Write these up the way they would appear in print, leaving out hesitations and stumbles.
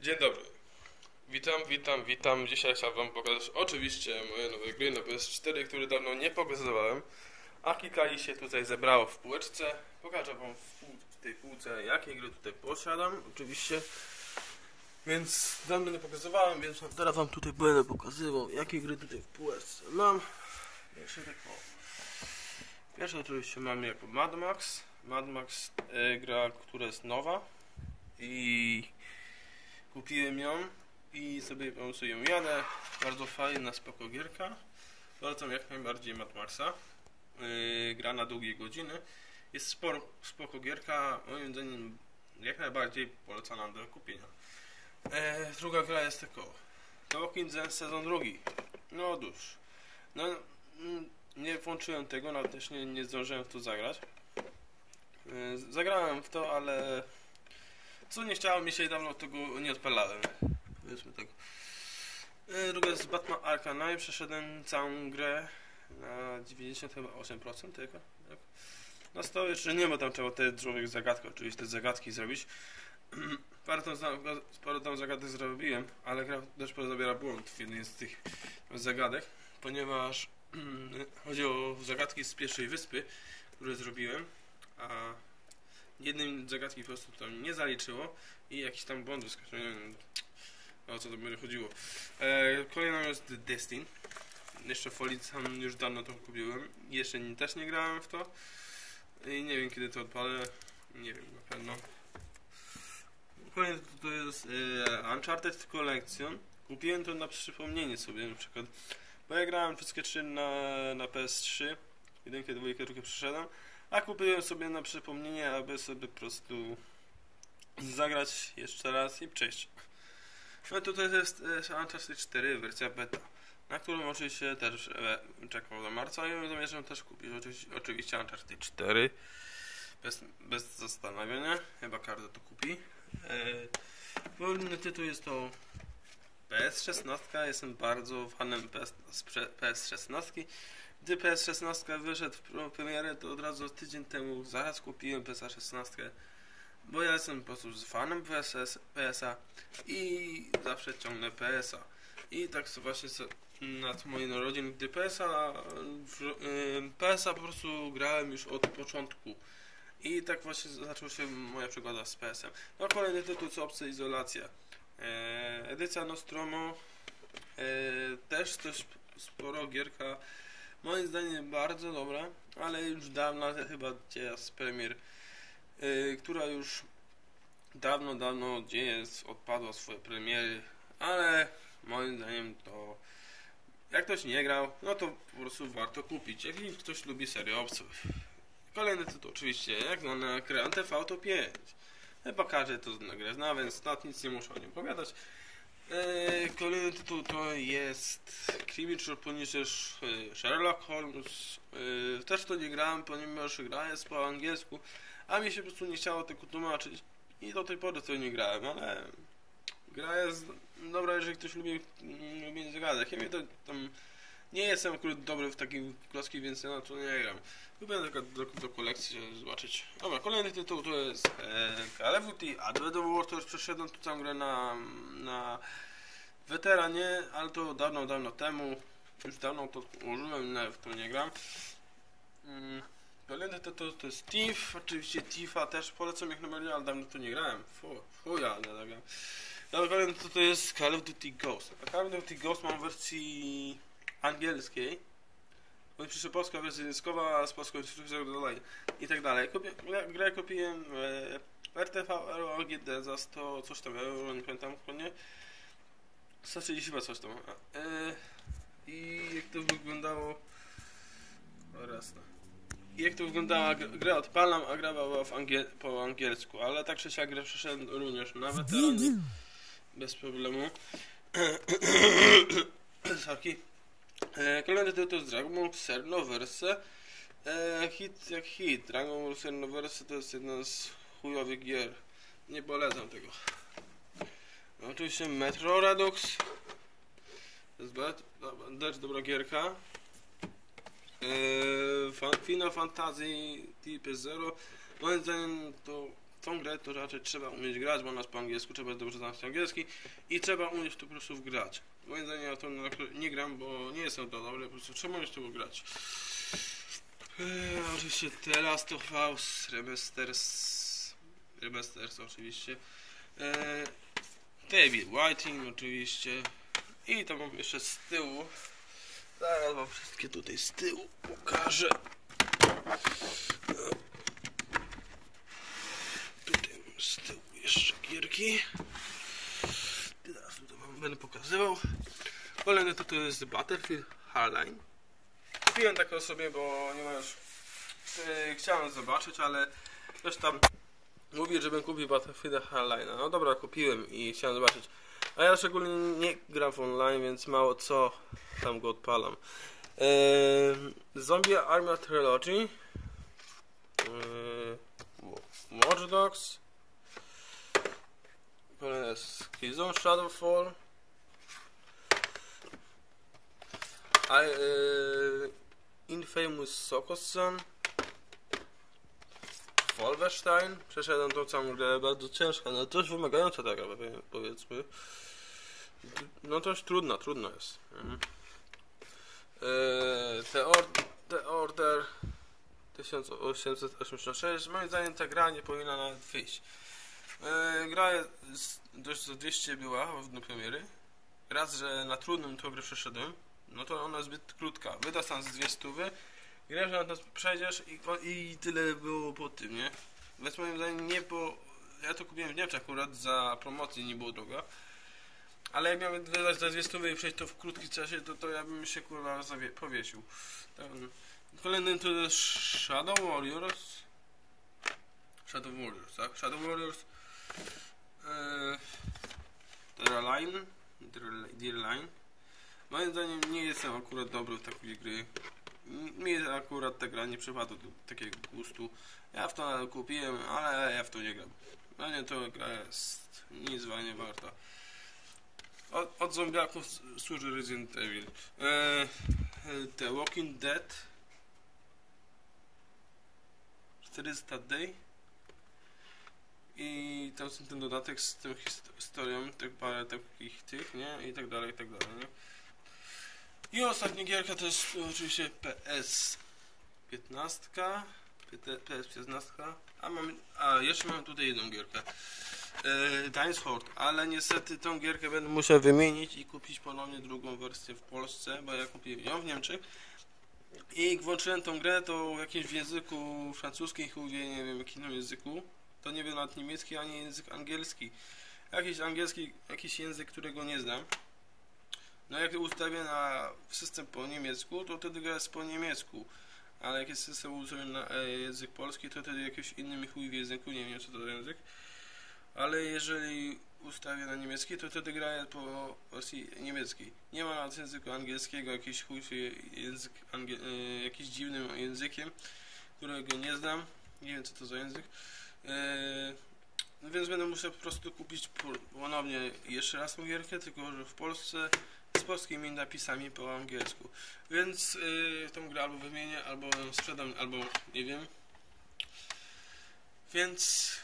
Dzień dobry. Witam. Dzisiaj chciałbym wam pokazać oczywiście moje nowe gry na PS4, które dawno nie pokazywałem. A kilka ich się tutaj zebrało w półeczce. Pokażę wam w tej półce, jakie gry tutaj posiadam, oczywiście. Więc dawno nie pokazywałem, więc teraz wam tutaj będę pokazywał, jakie gry tutaj w półeczce mam. Pierwsze oczywiście mam jako Mad Max. Mad Max, gra, która jest nowa. I kupiłem ją i sobie po prostu ją jadę. Bardzo fajna, spoko gierka. Polecam jak najbardziej Mad Maxa. Gra na długie godziny. Jest spoko gierka. Moim zdaniem jak najbardziej polecana do kupienia. Druga gra jest tylko The Walking Dead sezon drugi. No otóż. Nie włączyłem tego, nawet też nie zdążyłem w to zagrać. Zagrałem w to, ale co nie chciało mi się i dawno tego nie odpalałem. Powiedzmy tak. Druga jest Batman Arkham Knight. Przeszedłem całą grę na 98% tego. Tak? Na 100 jeszcze nie, bo tam trzeba te człowiek zagadki, oczywiście te zagadki zrobić. Parę tam zagadek zrobiłem, ale gra też zabiera błąd w jednej z tych zagadek, ponieważ chodzi o zagadki z pierwszej wyspy, które zrobiłem, a jednym zagadki po prostu tam nie zaliczyło i jakiś tam błąd wyskoczył. Nie wiem, o co to będzie chodziło. Kolejną jest Destiny. Jeszcze folii sam już dawno to kupiłem. Jeszcze też nie grałem w to. I nie wiem kiedy to odpalę. Nie wiem na pewno. Kolejny to jest Uncharted Collection. Kupiłem to na przypomnienie sobie na przykład. Bo ja grałem wszystkie trzy na PS3. Jedynkę, dwójkę, trójkę przeszedłem. A kupiłem sobie na przypomnienie, aby sobie po prostu zagrać jeszcze raz i przejść. No tutaj jest Uncharted 4 wersja beta, na którą oczywiście też czekam do marca i zamierzam też kupić oczywiście Uncharted 4 bez zastanawiania, chyba każdy to kupi. Wolny tytuł jest to PS16, jestem bardzo fanem PS16. Gdy PS16 wyszedł w premierę, to od razu tydzień temu zaraz kupiłem PS16, bo ja jestem po prostu fanem PSA i zawsze ciągnę PSA. I tak to właśnie nad moich narodzin, gdy PSA po prostu grałem już od początku. I tak właśnie zaczęła się moja przygoda z PS-em. No kolejny tytuł to Obcy Izolacja. Edycja Nostromo. Też sporo gierka. Moim zdaniem bardzo dobra, ale już dawna chyba dzieje z premier, która już dawno gdzie odpadła swoje premiery, ale moim zdaniem to jak ktoś nie grał, no to po prostu warto kupić, jak ktoś lubi serię obców. Kolejny tytuł oczywiście, jak na Grand Theft Auto 5. Chyba każdy to zna, więc nawet nic nie muszę o nim opowiadać. Kolejny tytuł to jest Criminal Punisher Sherlock Holmes. Też to nie grałem, ponieważ gra jest po angielsku, a mi się po prostu nie chciało tego tłumaczyć i do tej pory to nie grałem, ale gra jest dobra, jeżeli ktoś lubi zagadek. Ja mnie to tam nie jestem akurat dobry w takim klocki, więc ja na to nie gram. Lubię tylko do kolekcji zobaczyć. Dobra, kolejny tytuł to jest Call of Duty Advanced Warfare. Przeszedłem tu całą grę na weteranie, ale to dawno temu. Już dawno to użyłem, nawet w to nie gram. Kolejny tytuł to jest Thief. Oczywiście Thiefa też polecam jak najbardziej, ale dawno to nie grałem. Fuja, nie gram. No, kolejny tytuł to jest Call of Duty Ghost. A Call of Duty Ghost mam w wersji angielskiej. Bo przyszła polska wersja językowa z polską instrukcją i tak dalej. Grę kupiłem w RTV EuroGD za 100 coś tam euro, nie pamiętam dokładnie. 130 chyba coś tam. I jak to wyglądało... Oraz i jak to wyglądała grę odpalam, a gra była po angielsku, ale tak czy siak grę przeszedłem również na weteranie bez problemu. Sorki. Kolejny tytuł to jest Dragon Ball Xenoverse. Hit jak hit. Dragon Ball Xenoverse to jest jedna z chujowych gier. Nie polecam tego. No, oczywiście Metro Redux. To jest też dobra gierka. Final Fantasy Type 0. Moim zdaniem to tą grę to raczej trzeba umieć grać, bo ona jest po angielsku, trzeba dobrze znać angielski i trzeba umieć to po prostu grać. Moim zdaniem ja to nie gram, bo nie jestem to dobry, po prostu trzeba umieć to grać. Oczywiście The Last of Us Remasters oczywiście. David Whiting oczywiście. I to mam jeszcze z tyłu. Zaraz wam wszystkie tutaj z tyłu pokażę. Tutaj mam z tyłu jeszcze gierki. Teraz tutaj będę pokazywał. Kolejny to jest Battlefield Hardline. Kupiłem taką sobie, bo nie ma już... Chciałem zobaczyć, ale ktoś tam mówi, żebym kupił Battlefield Hardline. No dobra, kupiłem i chciałem zobaczyć. A ja szczególnie nie gram w online, więc mało co tam go odpalam. Zombie Army Trilogy, Watch Dogs, kolejny jest Killzone Shadowfall, Infamous Sokosan, Wolfenstein. Przeszedłem tą całą grę, bardzo ciężka, no dość wymagająca taka, powiedzmy. No dość trudna jest. The Order 1886. Moim zdaniem ta gra nie powinna nawet wyjść. Gra jest dość za 200 była w dniu premiery. Raz, że na trudnym tą grę przeszedłem, no to ona jest zbyt krótka. Wyda tam z 200, grę, że na to przejdziesz i tyle było po tym, nie? Więc moim zdaniem nie, bo ja to kupiłem w Niemczech akurat za promocję, nie było droga. Ale jak miałem wydać za 200 i przejść to w krótkim czasie, to ja bym się kurwa powiesił. Kolejny to jest Shadow Warriors, tak? Shadow Warriors. Dear Line. Moim zdaniem nie jestem akurat dobry w takiej gry. Mi akurat ta gra nie przypadła do takiego gustu. Ja w to nawet kupiłem, ale ja w to nie gram. No nie, to gra jest nic nie warta. Od zombiaków służy Resident Evil. The Walking Dead 400 Day. I tam jest ten dodatek z tą historią, tak parę takich tych, nie? I tak dalej, nie? I ostatnia gierka to jest oczywiście PS15. A jeszcze mam tutaj jedną gierkę. Dainsford, ale niestety tą gierkę będę musiał wymienić i kupić ponownie drugą wersję w Polsce, bo ja kupiłem ją w Niemczech. I włączyłem tą grę, to w jakimś języku francuskim, nie wiem jakim języku. To nie wiem nawet niemiecki, ani język angielski. Jakiś język, którego nie znam. No jak ustawię na system po niemiecku, to wtedy gra jest po niemiecku. Ale jak jest system ustawiony na język polski, to wtedy jakiś inny mi chuj w języku, nie wiem co to za język. Ale jeżeli ustawię na niemiecki, to wtedy gra jest po wersji niemieckiej. Nie ma nawet języku angielskiego, jakiś chuj język jakiś dziwnym językiem, którego nie znam. Nie wiem co to za język. Więc będę musiał po prostu kupić ponownie jeszcze raz tą gierkę, tylko że w Polsce z polskimi napisami po angielsku. Więc tą grę albo wymienię, albo ją sprzedam, albo nie wiem. Więc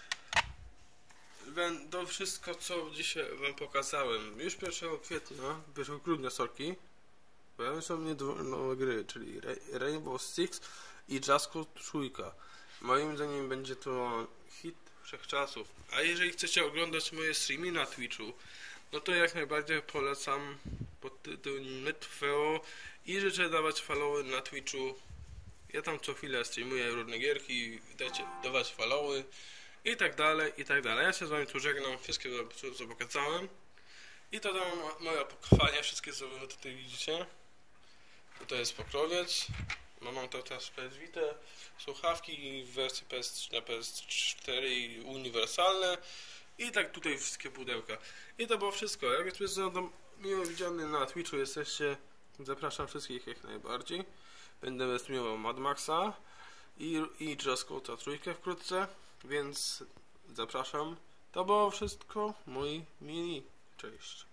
to wszystko, co dzisiaj wam pokazałem. Już 1 kwietnia, 1 grudnia, pojawią się mnie nowe gry, czyli Rainbow Six i Just Cause 3. Moim zdaniem będzie to hit wszechczasów. A jeżeli chcecie oglądać moje streamy na Twitchu, no to jak najbardziej polecam pod tytułem Netfeo i życzę dawać followy na Twitchu. Ja tam co chwilę streamuję różne gierki, dawać followy i tak dalej, i tak dalej. Ja się z wami tu żegnam, wszystkie co pokazałem. I to moje opakowanie, wszystkie co wy tutaj widzicie. To jest pokrowiec. Mam to teraz PS Vita, słuchawki w wersji PS3 na PS4 i uniwersalne. I tak tutaj wszystkie pudełka. I to było wszystko. Jak jest miło widziany na Twitchu jesteście, zapraszam wszystkich jak najbardziej. Będę streamował Mad Maxa i Just Cause 3 wkrótce, więc zapraszam. To było wszystko, moi mili. Cześć.